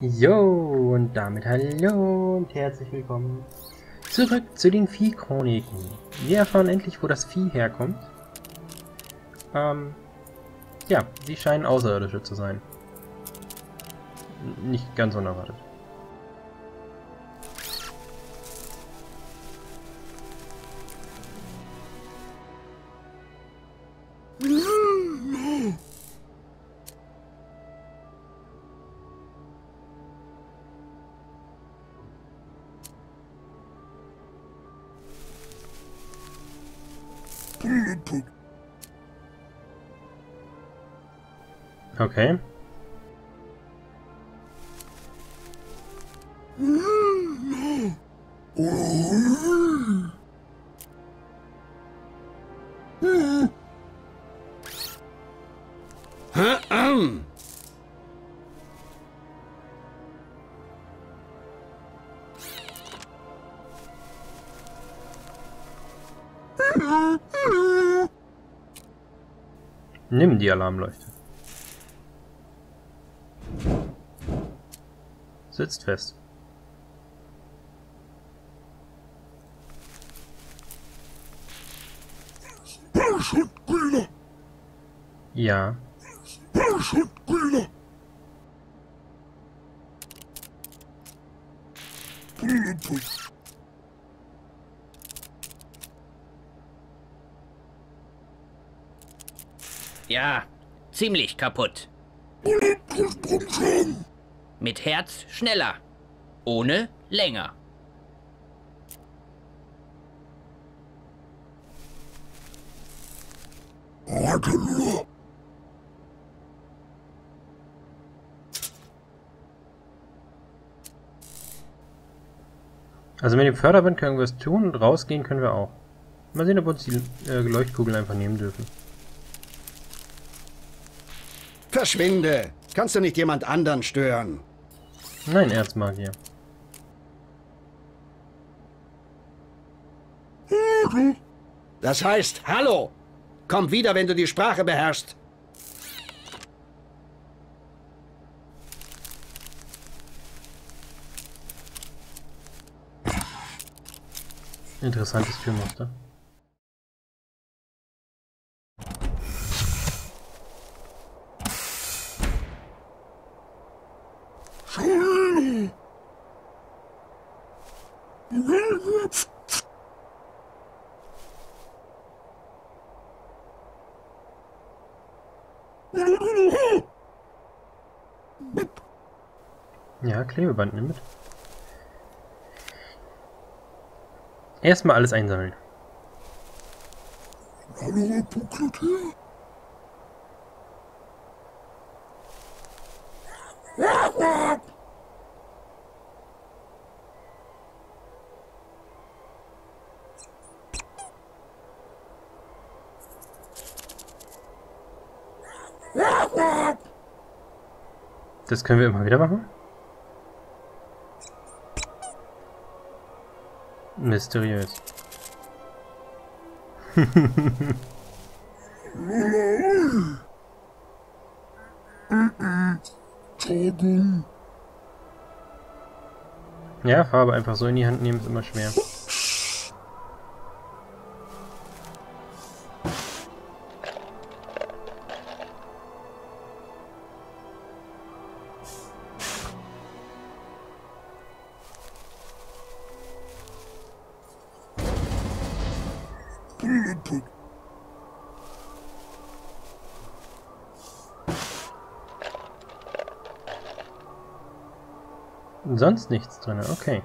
Jo, und damit hallo und herzlich willkommen zurück zu den Viehchroniken. Wir erfahren endlich, wo das Vieh herkommt. Ja, sie scheinen Außerirdische zu sein. Nicht ganz unerwartet. Okay. Nimm die Alarmleuchte. Sitzt fest. Ja. Ja, ziemlich kaputt. Mit Herz schneller. Ohne länger. Also mit dem Förderband können wir es tun und rausgehen können wir auch. Mal sehen, ob wir uns die Leuchtkugeln einfach nehmen dürfen. Verschwinde! Kannst du nicht jemand anderen stören? Nein, Erzmagier. Das heißt, hallo! Komm wieder, wenn du die Sprache beherrschst. Interessantes Türmuster. Ja, Klebeband nimm mit. Erstmal alles einsammeln. Das können wir immer wieder machen? Mysteriös. Ja, Farbe einfach so in die Hand nehmen ist immer schwer. Sonst nichts drin, okay.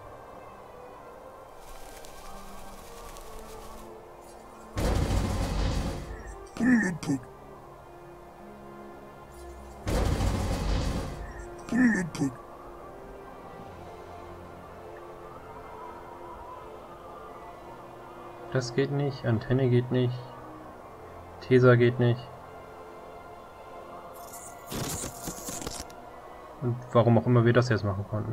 Das geht nicht, Antenne geht nicht, Tesa geht nicht. Und warum auch immer wir das jetzt machen konnten.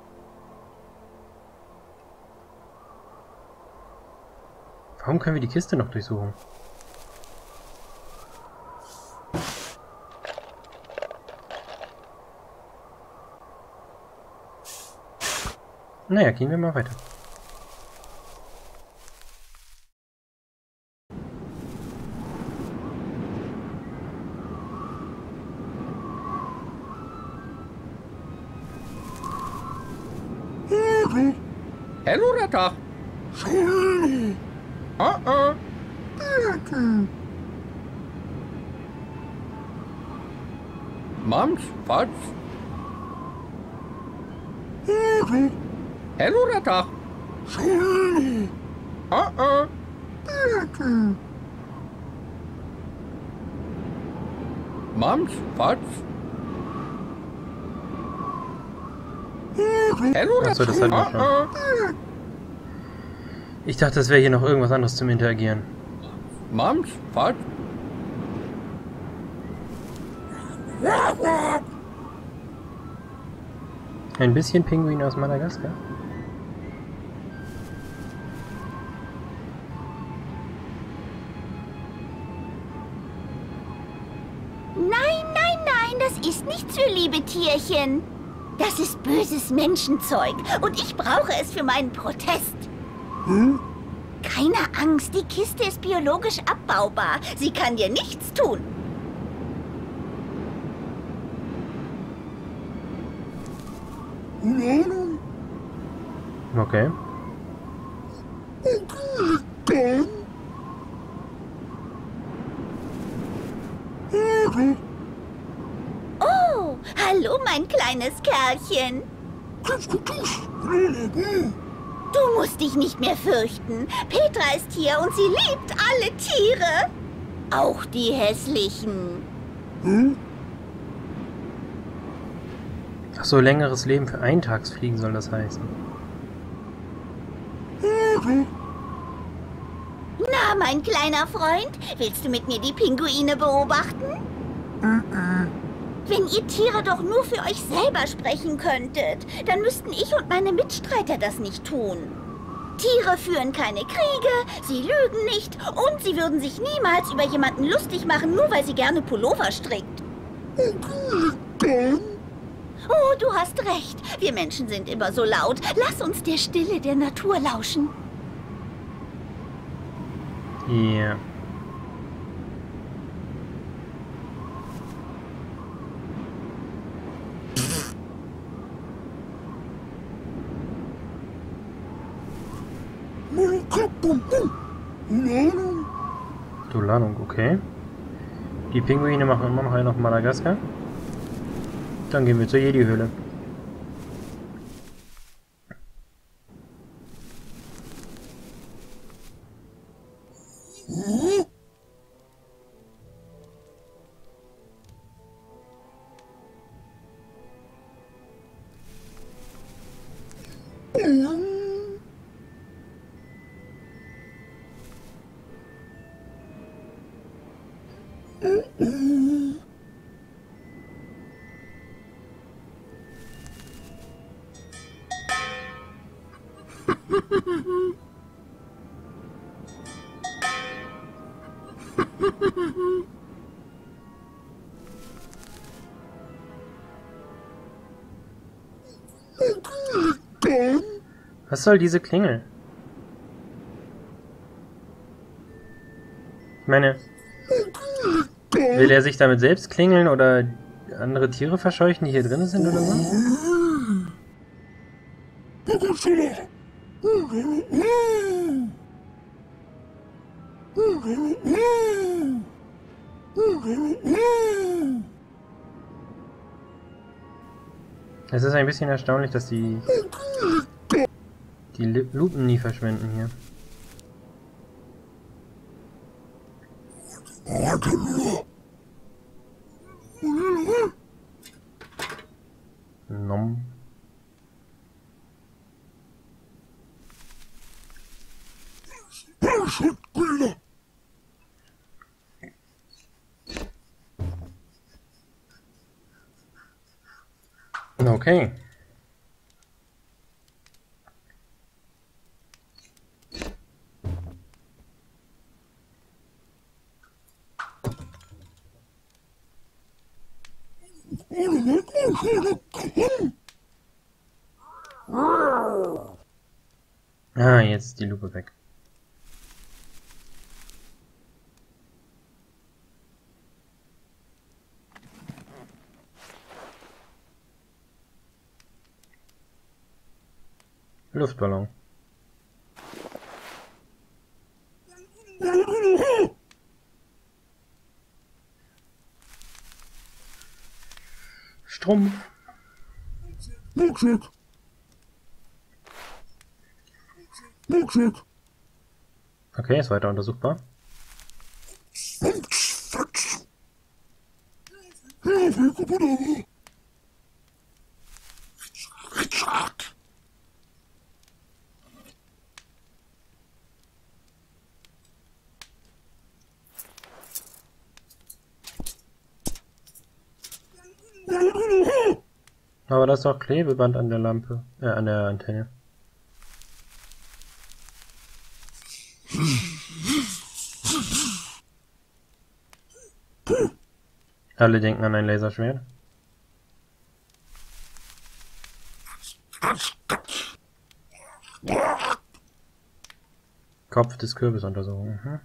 Warum können wir die Kiste noch durchsuchen? Naja, gehen wir mal weiter. Hallo, Ratter. Mams, was? Hallo, Ratter. Mams, was? Hallo, Achso, das hatten wir schon. Ich dachte, es wäre hier noch irgendwas anderes zum Interagieren. Mams, was? Ein bisschen Pinguin aus Madagaskar. Nein, nein, nein, das ist nicht so, liebe Tierchen. Das ist böses Menschenzeug und ich brauche es für meinen Protest. Keine Angst, die Kiste ist biologisch abbaubar. Sie kann dir nichts tun. Okay. Oh, hallo, mein kleines Kerlchen. Du musst dich nicht mehr fürchten. Petra ist hier und sie liebt alle Tiere. Auch die hässlichen. Ach so, längeres Leben für Eintagsfliegen soll das heißen. Na, mein kleiner Freund, willst du mit mir die Pinguine beobachten? Wenn ihr Tiere doch nur für euch selber sprechen könntet, dann müssten ich und meine Mitstreiter das nicht tun. Tiere führen keine Kriege, sie lügen nicht und sie würden sich niemals über jemanden lustig machen, nur weil sie gerne Pullover strickt. Oh, du hast recht. Wir Menschen sind immer so laut. Lass uns der Stille der Natur lauschen. Ja. Dolanung, okay. Die Pinguine machen immer noch einen auf Madagaskar. Dann gehen wir zur Jedi-Höhle. Was soll diese Klingel? Ich meine, will er sich damit selbst klingeln oder andere Tiere verscheuchen, die hier drin sind oder so? Es ist ein bisschen erstaunlich, dass die Lupen nie verschwinden hier. Nom. Okay. Ah, jetzt ist die Lupe weg. Luftballon. Strumpf. Okay, ist weiter untersuchbar. Aber da ist doch Klebeband an der Lampe, an der Antenne. Alle denken an ein Laserschwert. Kopf des Kürbis untersuchen. Mhm.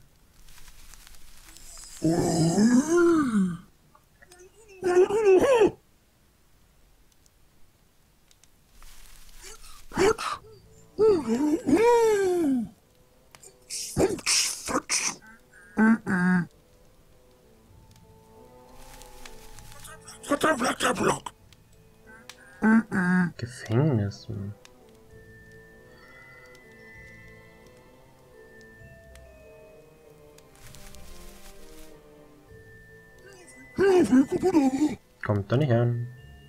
Gefängnis. Kommt da nicht an.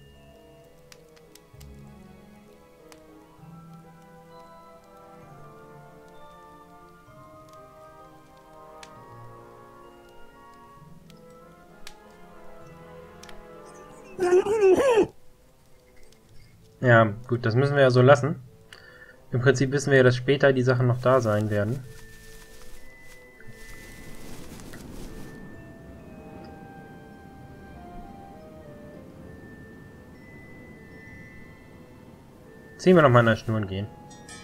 Ja, gut, das müssen wir ja so lassen. Im Prinzip wissen wir ja, dass später die Sachen noch da sein werden. Ziehen wir noch mal an der Schnur und gehen.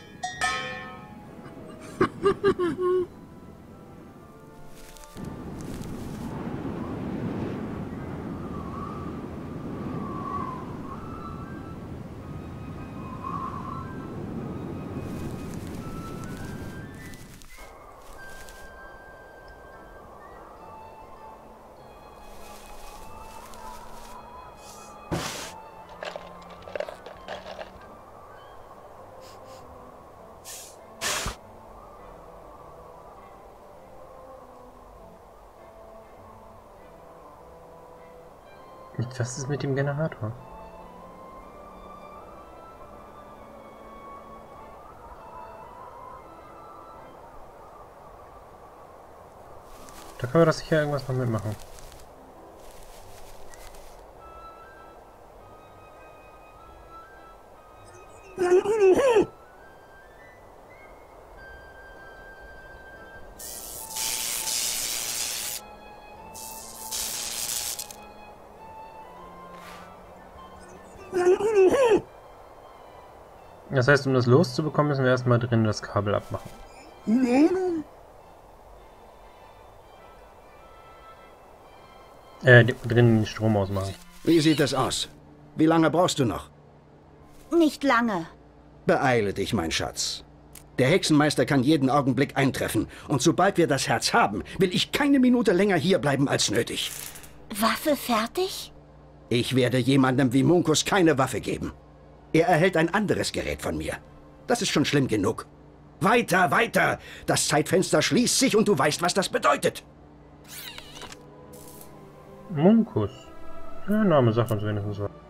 Was ist mit dem Generator? Da können wir doch sicher irgendwas noch mitmachen. Das heißt, um das loszubekommen, müssen wir erstmal drin das Kabel abmachen. Drinnen den Strom ausmachen. Wie sieht es aus? Wie lange brauchst du noch? Nicht lange. Beeile dich, mein Schatz. Der Hexenmeister kann jeden Augenblick eintreffen. Und sobald wir das Herz haben, will ich keine Minute länger hier bleiben als nötig. Waffe fertig? Ich werde jemandem wie Munkus keine Waffe geben. Er erhält ein anderes Gerät von mir. Das ist schon schlimm genug. Weiter, weiter! Das Zeitfenster schließt sich und du weißt, was das bedeutet. Munkus. Der Name sagt uns wenigstens was.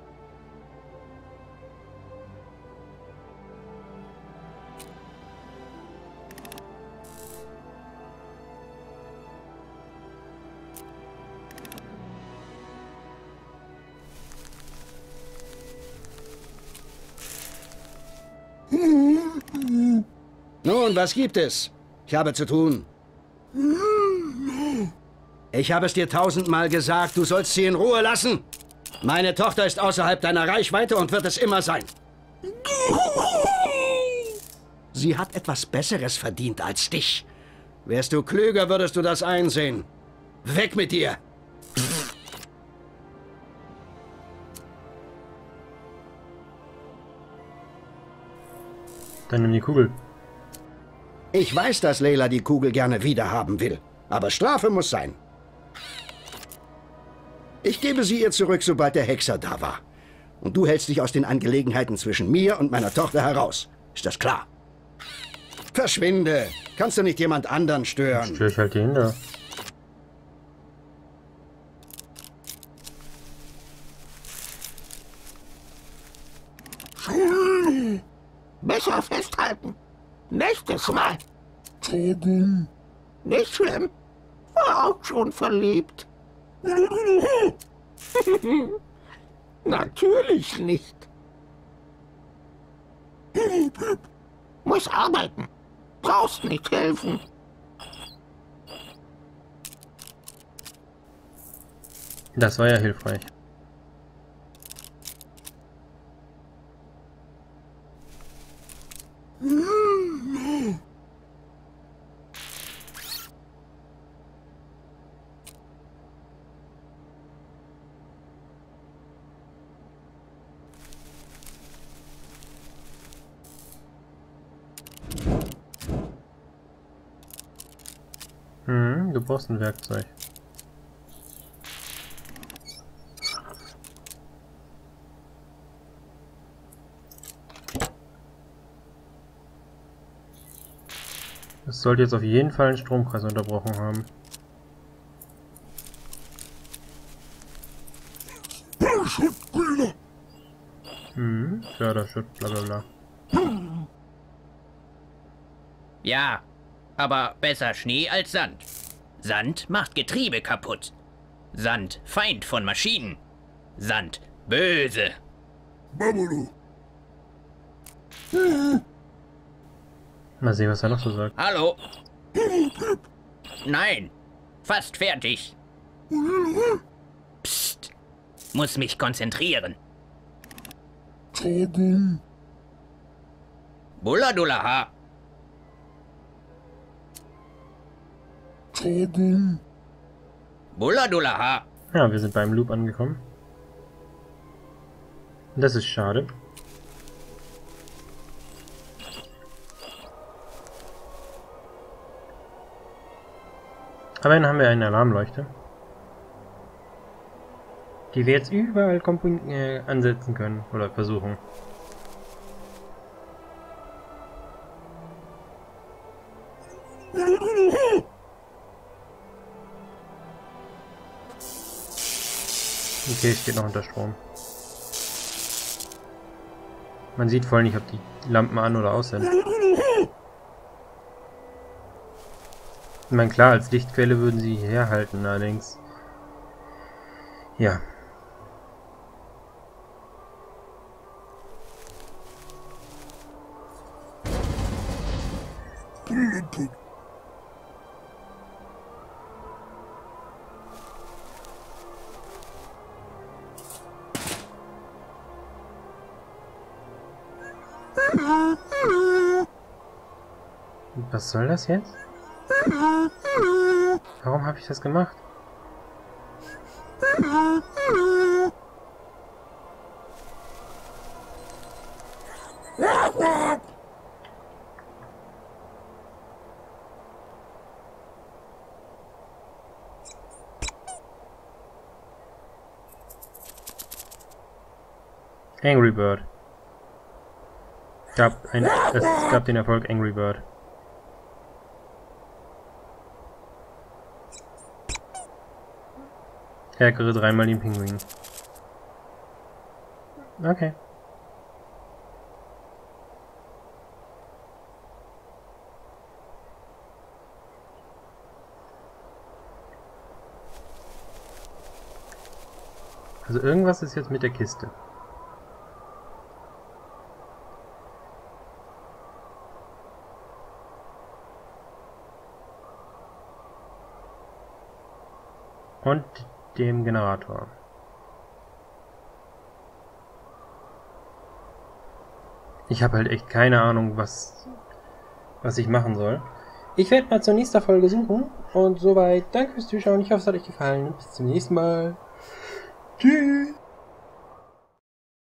Nun, was gibt es? Ich habe zu tun. Ich habe es dir 1000-mal gesagt, du sollst sie in Ruhe lassen. Meine Tochter ist außerhalb deiner Reichweite und wird es immer sein. Sie hat etwas Besseres verdient als dich. Wärst du klüger, würdest du das einsehen. Weg mit dir! Dann nimm die Kugel. Ich weiß, dass Layla die Kugel gerne wiederhaben will. Aber Strafe muss sein. Ich gebe sie ihr zurück, sobald der Hexer da war. Und du hältst dich aus den Angelegenheiten zwischen mir und meiner Tochter heraus. Ist das klar? Verschwinde! Kannst du nicht jemand anderen stören? Störe ich halt den da. Besser festhalten. Nächstes Mal. Nicht schlimm. War auch schon verliebt. Natürlich nicht. Muss arbeiten. Brauchst nicht helfen. Das war ja hilfreich. Du brauchst ein Werkzeug. Das sollte jetzt auf jeden Fall einen Stromkreis unterbrochen haben. Förderschutz, bla bla bla. Ja, aber besser Schnee als Sand. Sand macht Getriebe kaputt. Sand Feind von Maschinen. Sand böse. Mal sehen, was er noch so sagt. Hallo? Nein, fast fertig. Psst, muss mich konzentrieren. Bulladulaha. Bulladulaha. Ja, wir sind beim Loop angekommen. Das ist schade. Aber dann haben wir eine Alarmleuchte, die wir jetzt überall ansetzen können oder versuchen. Okay, steht noch unter Strom. Man sieht voll nicht, ob die Lampen an oder aus sind. Ich meine, klar, als Lichtquelle würden sie herhalten, allerdings. Ja. Was soll das jetzt? Warum habe ich das gemacht? Angry Bird. Es gab den Erfolg Angry Bird. Ärgere dreimal den Pinguin. Okay. Also irgendwas ist jetzt mit der Kiste. Und dem Generator. Ich habe halt echt keine Ahnung, was ich machen soll. Ich werde mal zur nächsten Folge suchen. Und soweit, danke fürs Zuschauen. Ich hoffe, es hat euch gefallen. Bis zum nächsten Mal. Tschüss.